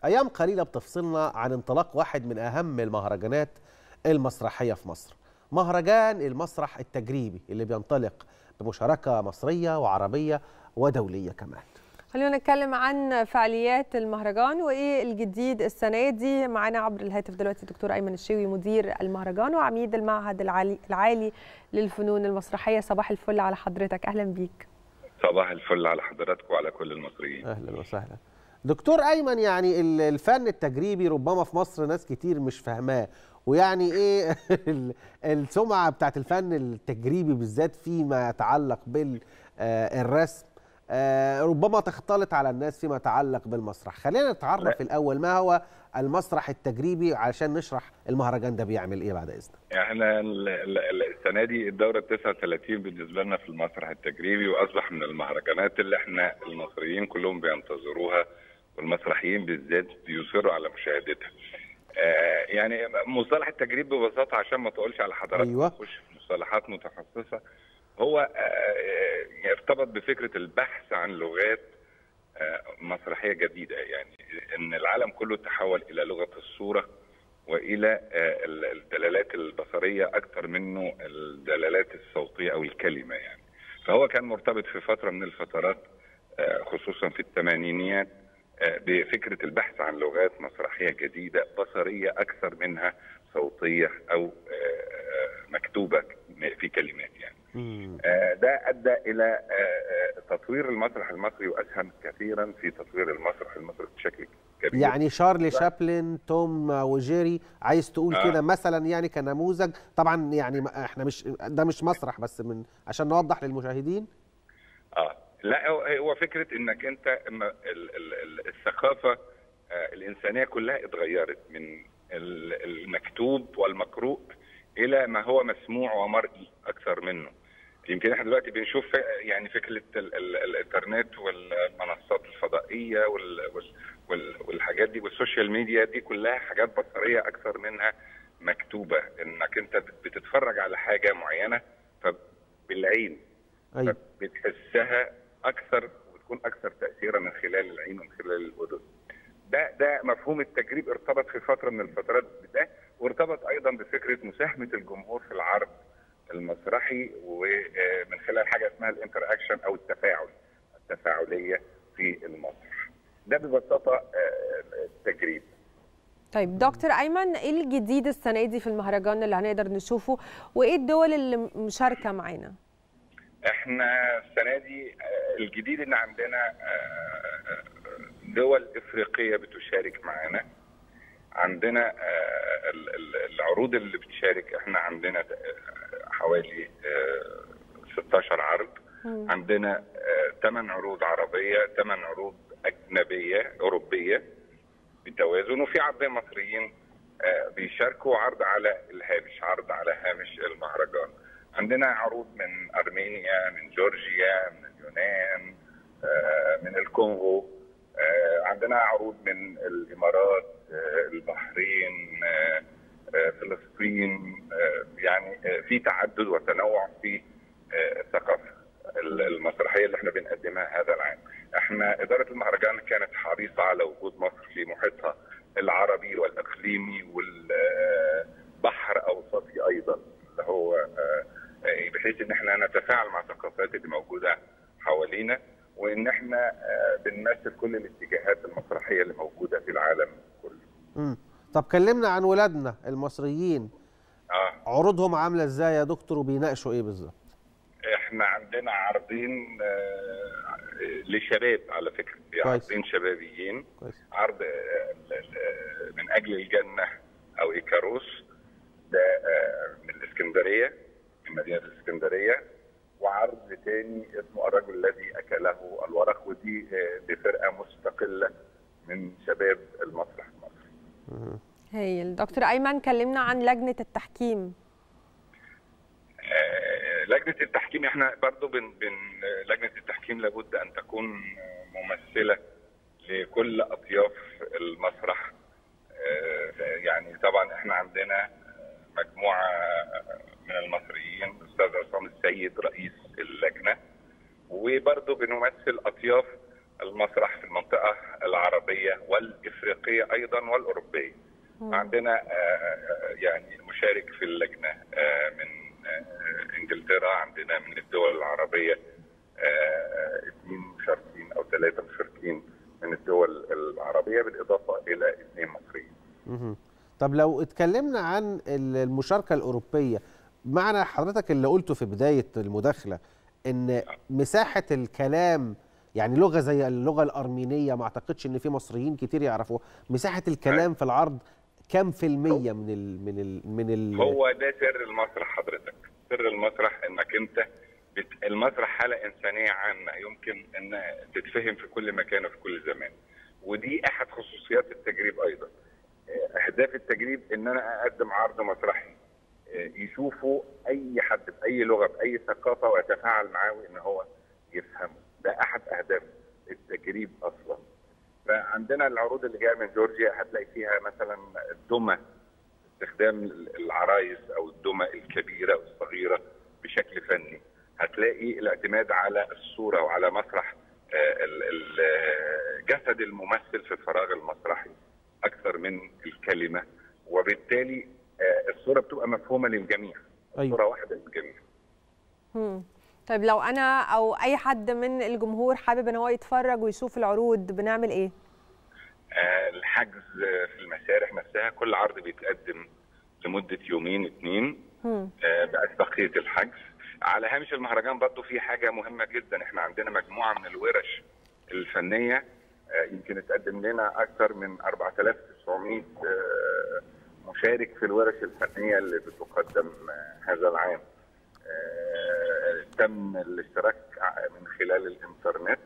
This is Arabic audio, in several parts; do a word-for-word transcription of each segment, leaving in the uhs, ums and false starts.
أيام قليلة بتفصلنا عن انطلاق واحد من أهم المهرجانات المسرحية في مصر، مهرجان المسرح التجريبي اللي بينطلق بمشاركة مصرية وعربية ودولية كمان. خلينا نتكلم عن فعاليات المهرجان وايه الجديد السنه دي. معانا عبر الهاتف دلوقتي دكتور ايمن الشيوي مدير المهرجان وعميد المعهد العالي العالي للفنون المسرحيه. صباح الفل على حضرتك، اهلا بيك. صباح الفل على حضرتك وعلى كل المصريين. اهلا وسهلا دكتور ايمن. يعني الفن التجريبي ربما في مصر ناس كتير مش فاهماه، ويعني ايه السمعه بتاعت الفن التجريبي بالذات فيما يتعلق بالرسم ربما تختلط على الناس فيما يتعلق بالمسرح. خلينا نتعرف الاول ما هو المسرح التجريبي علشان نشرح المهرجان ده بيعمل ايه بعد اذنك. احنا السنه دي الدوره تسعة وثلاثين بالنسبه لنا في المسرح التجريبي، واصبح من المهرجانات اللي احنا المصريين كلهم بينتظروها، والمسرحيين بالذات بيصروا على مشاهدتها. آه يعني مصطلح التجريب ببساطه عشان ما تقولش على حضرتك أيوة. نخش في مصطلحات متخصصه، هو آه يرتبط بفكره البحث عن لغات آه مسرحيه جديده، يعني ان العالم كله تحول الى لغه الصوره والى آه الدلالات البصريه اكثر منه الدلالات الصوتيه او الكلمه يعني. فهو كان مرتبط في فتره من الفترات آه خصوصا في الثمانينيات بفكرة البحث عن لغات مسرحية جديدة بصرية أكثر منها صوتية أو مكتوبة في كلمات يعني. ده أدى إلى تطوير المسرح المصري وأسهم كثيرا في تطوير المسرح المصري بشكل كبير. يعني شارلي شابلن، توم وجيري، عايز تقول آه. كده مثلا يعني كنموذج. طبعا يعني احنا مش ده مش مسرح بس من عشان نوضح للمشاهدين. اه لا، هو فكره انك انت الثقافه الانسانيه كلها اتغيرت من المكتوب والمقروء الى ما هو مسموع ومرئي اكثر منه. يمكن احنا دلوقتي بنشوف يعني فكره الانترنت والمنصات الفضائيه والحاجات دي والسوشيال ميديا دي كلها حاجات بصريه اكثر منها مكتوبه، انك انت بتتفرج على حاجه معينه فبالعين أيوة. بتحسها اكثر وتكون اكثر تاثيرا من خلال العين ومن خلال الاذن. ده ده مفهوم التجريب ارتبط في فتره من الفترات بده، وارتبط ايضا بفكره مساهمه الجمهور في العرض المسرحي ومن خلال حاجه اسمها الانتر اكشن او التفاعل التفاعليه في المسرح. ده ببساطه التجريب. طيب دكتور ايمن، ايه الجديد السنه دي في المهرجان اللي هنقدر نشوفه، وايه الدول اللي مشاركه معانا؟ احنا السنه دي الجديد ان عندنا دول افريقيه بتشارك معانا. عندنا العروض اللي بتشارك، احنا عندنا حوالي ستاشر عرض. عندنا ثمان عروض عربيه، ثمان عروض اجنبيه اوروبيه بالتوازن، وفي عرضين مصريين بيشاركوا، عرض على الهامش، عرض على هامش المهرجان. عندنا عروض من أرمينيا، من جورجيا، من اليونان، من الكونغو، عندنا عروض من الإمارات، البحرين، فلسطين. يعني في تعدد وتنوع في الثقافة المسرحية اللي احنا بنقدمها هذا العام. احنا إدارة المهرجان كانت حريصة على وجود مصر في محيطها العربي والإقليمي والبحر أوسطي أيضا، اللي هو بحيث ان احنا نتفاعل مع الثقافات اللي موجوده حوالينا، وان احنا بنمثل كل الاتجاهات المسرحيه اللي موجوده في العالم كله. امم طب كلمنا عن ولادنا المصريين. اه عروضهم عامله ازاي يا دكتور وبيناقشوا ايه بالظبط؟ احنا عندنا عرضين آه لشباب على فكره، عرضين شبابيين. كويس. عرض آه من اجل الجنه او ايكاروس، ده آه من الاسكندريه، من مدينه الاسكندريه. وعرض ثاني اسمه الرجل الذي اكله الورق، ودي بفرقه مستقله من شباب المسرح المصري. هايل. دكتور ايمن، كلمنا عن لجنه التحكيم. آه لجنه التحكيم، احنا برضو بن بن لجنه التحكيم لابد ان تكون ممثله لكل اطياف المسرح. آه يعني طبعا احنا عندنا مجموعه من المصريين، الاستاذ عصام السيد رئيس اللجنه، وبرضه بنمثل اطياف المسرح في المنطقه العربيه والافريقيه ايضا والاوروبيه. عندنا يعني مشارك في اللجنه من انجلترا، عندنا من الدول العربيه اثنين مشاركين او ثلاثه مشاركين من الدول العربيه بالاضافه الى اثنين مصريين. طب لو اتكلمنا عن المشاركه الاوروبيه، معنى حضرتك اللي قلته في بدايه المداخله ان مساحه الكلام، يعني لغه زي اللغه الارمينيه ما اعتقدش ان في مصريين كتير يعرفوها، مساحه الكلام في العرض كم في المية من ال من ال من ال هو ده سر المسرح حضرتك. سر المسرح انك انت بت... المسرح حاله انسانيه عامه يمكن ان تتفهم في كل مكان وفي كل زمان، ودي احد خصوصيات التجريب ايضا. اهداف التجريب ان انا اقدم عرض مسرحي يشوفوا اي حد باي لغه باي ثقافه ويتفاعل معاه وان هو يفهمه. ده احد اهداف التجريب اصلا. فعندنا العروض اللي جايه من جورجيا هتلاقي فيها مثلا الدمى، استخدام العرايس او الدمى الكبيره والصغيره بشكل فني. هتلاقي الاعتماد على الصوره وعلى مسرح جسد الممثل في الفراغ المسرحي اكثر من الكلمه، وبالتالي الصوره بتبقى مفهومه للجميع. الصوره أيوة. واحده للجميع. امم طيب لو انا او اي حد من الجمهور حابب ان هو يتفرج ويشوف العروض بنعمل ايه؟ آه الحجز في المسارح نفسها، كل عرض بيتقدم لمده يومين اثنين آه بأسبقية الحجز. على هامش المهرجان برضه في حاجه مهمه جدا، احنا عندنا مجموعه من الورش الفنيه آه يمكن اتقدم لنا اكثر من أربعة آلاف وتسعمائة آه مشارك في الورش الفنيه اللي بتقدم آه هذا العام. آه تم الاشتراك من خلال الانترنت.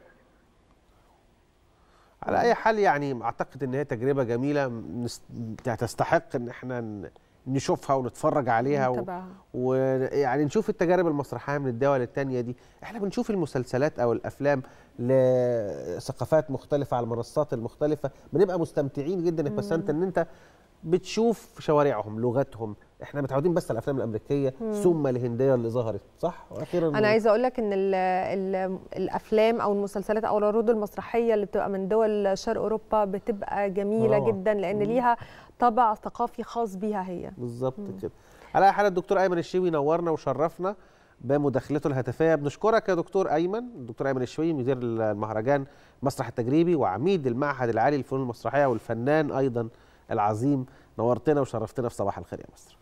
على اي حال يعني اعتقد ان هي تجربه جميله تستحق ان احنا نشوفها ونتفرج عليها ويعني و... نشوف التجارب المسرحيه من الدول الثانيه دي. احنا بنشوف المسلسلات او الافلام لثقافات مختلفه على المنصات المختلفه، بنبقى مستمتعين جدا. بس انت ان انت بتشوف شوارعهم، لغتهم، احنا متعودين بس على الافلام الامريكيه ثم الهنديه اللي ظهرت، صح؟ واخيرا انا عايزه اقول لك ان ال ال الافلام او المسلسلات او العروض المسرحيه اللي بتبقى من دول شرق اوروبا بتبقى جميله روعة. جدا، لان ليها طابع ثقافي خاص بيها هي. بالظبط كده. على اي حال الدكتور ايمن الشيوي نورنا وشرفنا بمداخلته الهاتفيه. بنشكرك يا دكتور ايمن. الدكتور ايمن الشيوي مدير المهرجان مسرح التجريبي وعميد المعهد العالي للفنون المسرحيه والفنان ايضا العظيم. نورتنا وشرفتنا في صباح الخير يا مصر.